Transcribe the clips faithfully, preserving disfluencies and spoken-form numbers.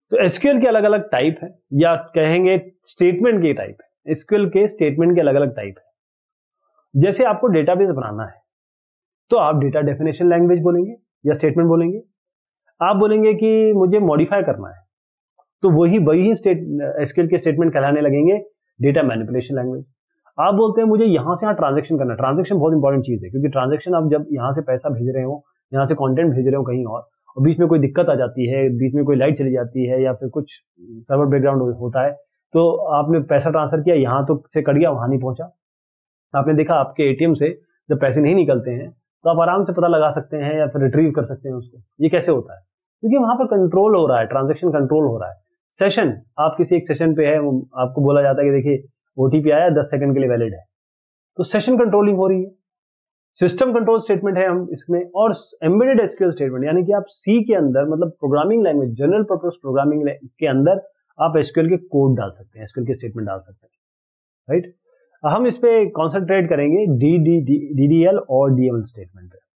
तो एसक्यूएल के अलग अलग टाइप है, या कहेंगे स्टेटमेंट के टाइप है। एसक्यूएल के स्टेटमेंट के अलग अलग टाइप है। जैसे आपको डेटाबेस बनाना है तो आप डेटा डेफिनेशन लैंग्वेज बोलेंगे या स्टेटमेंट बोलेंगे। आप बोलेंगे कि मुझे मॉडिफाई करना है तो वही वही स्टेट एसक्यूएल के स्टेटमेंट कहलाने लगेंगे डेटा मैनिपुलेशन लैंग्वेज। आप बोलते हैं मुझे यहां से यहां ट्रांजेक्शन करना है। ट्रांजेक्शन बहुत इंपॉर्टेंट चीज है, क्योंकि ट्रांजेक्शन आप जब यहां से पैसा भेज रहे हो, यहां से कंटेंट भेज रहे हो कहीं और, और बीच में कोई दिक्कत आ जाती है, बीच में कोई लाइट चली जाती है या फिर कुछ सर्वर बैकग्राउंड होता है, तो आपने पैसा ट्रांसफर किया, यहां तो से कट गया, वहां नहीं पहुंचा। आपने देखा आपके एटीएम से जब पैसे नहीं निकलते हैं तो आप आराम से पता लगा सकते हैं या फिर रिट्रीव कर सकते हैं उसको। ये कैसे होता है? क्योंकि वहां पर कंट्रोल हो रहा है, ट्रांजेक्शन कंट्रोल हो रहा है। सेशन, आप किसी एक सेशन पे है, आपको बोला जाता है कि देखिए ओटीपी आया, दस सेकंड के लिए वैलिड है, तो सेशन कंट्रोलिंग हो रही है। सिस्टम कंट्रोल स्टेटमेंट है हम इसमें, और एम्बेडेड एसक्यूएल स्टेटमेंट, यानी कि आप सी के अंदर, मतलब programming language, general purpose programming के अंदर आप एसक्यूएल के कोड डाल सकते हैं, एसक्यूएल के स्टेटमेंट डाल सकते हैं, राइट। हम इस पे कॉन्सेंट्रेट करेंगे D D D D L और डीएमएल स्टेटमेंट पे।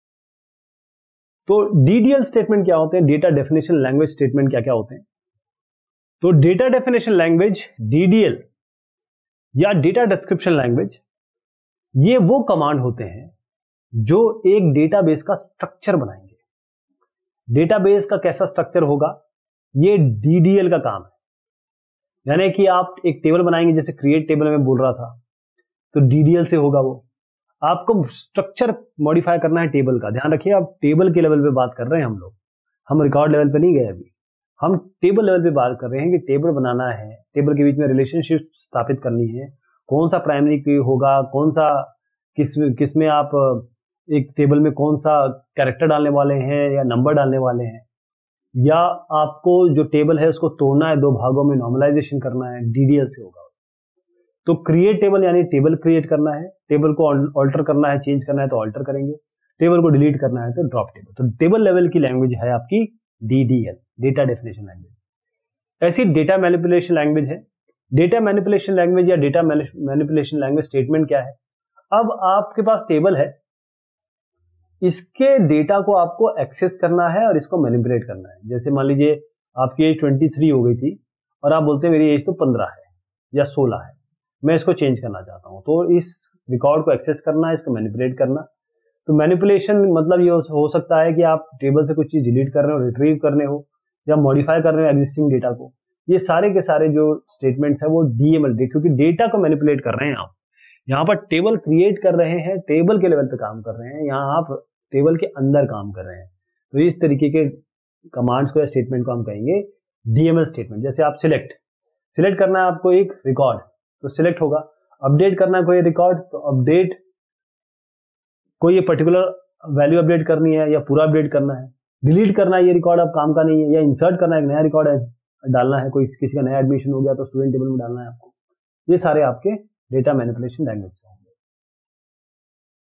तो डीडीएल स्टेटमेंट क्या होते हैं, डेटा डेफिनेशन लैंग्वेज स्टेटमेंट क्या क्या होते हैं? तो डेटा डेफिनेशन लैंग्वेज, डीडीएल या डेटा डिस्क्रिप्शन लैंग्वेज, ये वो कमांड होते हैं जो एक डेटाबेस का स्ट्रक्चर बनाएंगे। डेटाबेस का कैसा स्ट्रक्चर होगा, ये डीडीएल का काम है। यानी कि आप एक टेबल बनाएंगे, जैसे क्रिएट टेबल में बोल रहा था, तो डीडीएल से होगा वो। आपको स्ट्रक्चर मॉडिफाई करना है टेबल का, ध्यान रखिए आप टेबल के लेवल पे बात कर रहे हैं हम लोग, हम रिकॉर्ड लेवल पे नहीं गए अभी, हम टेबल लेवल पे बात कर रहे हैं कि टेबल बनाना है, टेबल के बीच में रिलेशनशिप स्थापित करनी है, कौन सा प्राइमरी की होगा, कौन सा किस किस में आप एक टेबल में कौन सा कैरेक्टर डालने वाले हैं या नंबर डालने वाले हैं, या आपको जो टेबल है उसको तोड़ना है दो भागों में, नॉर्मलाइजेशन करना है, डीडीएल से होगा। तो क्रिएट टेबल यानी टेबल क्रिएट करना है, टेबल को ऑल्टर करना है, चेंज करना है तो ऑल्टर करेंगे, टेबल को डिलीट करना है तो ड्रॉप टेबल। तो टेबल लेवल की लैंग्वेज है आपकी डीडीएल, डेटा डेफिनेशन लैंग्वेज। ऐसी डेटा मैनिपुलेशन लैंग्वेज है। डेटा मैनिपुलेशन लैंग्वेज या डेटा मैनिपुलेशन लैंग्वेज स्टेटमेंट क्या है? अब आपके पास टेबल है, इसके डेटा को आपको एक्सेस करना है और इसको मैनिपुलेट करना है। जैसे मान लीजिए आपकी एज तेईस हो गई थी और आप बोलते हैं मेरी एज तो पंद्रह है या सोलह है, मैं इसको चेंज करना चाहता हूं, तो इस रिकॉर्ड को एक्सेस करना है, इसको मैनिपुलेट करना। तो मैनिपुलेशन मतलब ये हो सकता है कि आप टेबल से कुछ चीज डिलीट कर रहे हो, रिट्रीव करने हो, या मॉडिफाई कर रहे हो एग्जिस्टिंग डेटा को। ये सारे के सारे जो स्टेटमेंट्स है वो डीएमएल, क्योंकि डेटा को मैनिपुलेट कर रहे हैं आप। यहाँ पर टेबल क्रिएट कर रहे हैं, टेबल के लेवल पे काम कर रहे हैं, यहाँ आप टेबल के अंदर काम कर रहे हैं। तो इस तरीके के कमांड्स को या स्टेटमेंट को हम कहेंगे डीएमएल स्टेटमेंट। जैसे आप सिलेक्ट सिलेक्ट करना है आपको एक रिकॉर्ड, तो सिलेक्ट होगा। अपडेट करना है कोई रिकॉर्ड, तो अपडेट, कोई ये पर्टिकुलर वैल्यू अपडेट करनी है या पूरा अपडेट करना है। डिलीट करना है, ये रिकॉर्ड अब काम का नहीं है, या इंसर्ट करना है, एक नया रिकॉर्ड है डालना है, कोई किसी का नया एडमिशन हो गया तो स्टूडेंट टेबल में डालना है आपको। ये सारे आपके डेटा मैनिपुलेशन लैंग्वेज हैं।